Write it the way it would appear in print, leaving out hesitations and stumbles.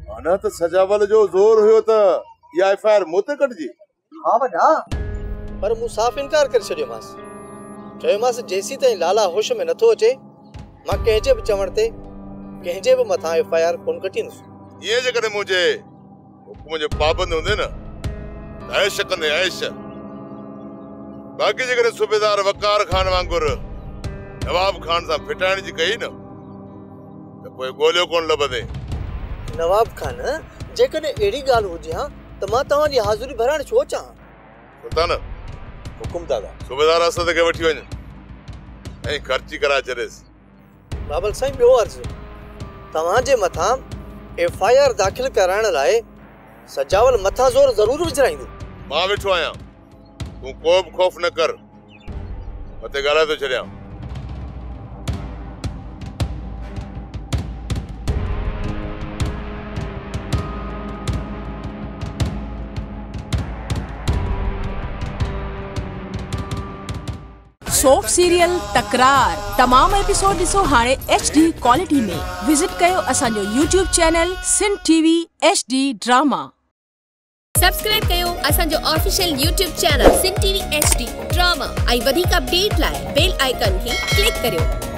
अना त सजावल जो जोर हुयो त या एफआईआर मोते कटजी। हां वडा पर मु साफ इनकार कर छडियो मास। चयोमास जेसी ताईं लाला होश में नथो अचे मां कंहिंजे बि चवण ते कंहिंजे बि मथां एफआईआर कोन कटींदुसि। ये जेकॾहिं मुंहिंजे हुकुम जो पाबंद हूंदे न ऐश कंदे ऐश। बाक़ी जेकॾहिं सूबेदार वकार खान वांगुर नवाब खान सां फिटाइण जी कई न त पोइ ॻोल्हियो कोन लभंदे। नवाब खान जेकॾहिं अहिड़ी ॻाल्हि हुजे हा त मां तव्हांजी हाज़ुरी भराइण छो चाहां। सुल्तान हुकुम दादा। सूबेदार असद खे वठी वञ ऐं ख़र्ची कराए छॾेसि। बाबल साईं ॿियो अर्ज़ु तव्हांजे मथां एफआईआर दाख़िल कराइण लाइ सजावल मथां ज़ोर ज़रूर विझराईंदो। मां वेठो आहियां तूं को बि खौफ़ न कर मथे ॻाल्हाए थो छॾियां। सोप सीरियल तकरार तमाम एपिसोड ॾिसो हाणे HD क्वालिटी में। विजिट कयो असांजो YouTube channel Sindh TV HD drama. Subscribe कयो असांजो official YouTube channel Sindh TV HD drama ऐं वधीक अपडेट लाइ बेल आइकन खे क्लिक करियो।